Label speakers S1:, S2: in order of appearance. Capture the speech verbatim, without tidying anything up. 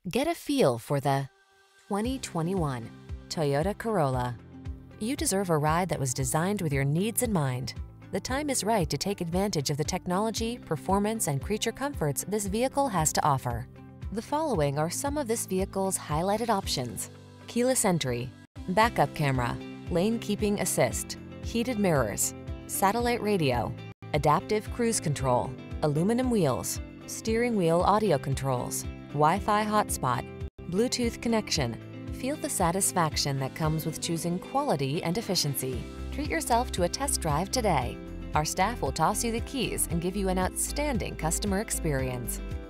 S1: Get a feel for the twenty twenty-one Toyota Corolla. You deserve a ride that was designed with your needs in mind. The time is right to take advantage of the technology, performance, and creature comforts this vehicle has to offer. The following are some of this vehicle's highlighted options: keyless entry, backup camera, lane keeping assist, heated mirrors, satellite radio, adaptive cruise control, aluminum wheels, steering wheel audio controls, Wi-Fi hotspot, Bluetooth connection. Feel the satisfaction that comes with choosing quality and efficiency. Treat yourself to a test drive today. Our staff will toss you the keys and give you an outstanding customer experience.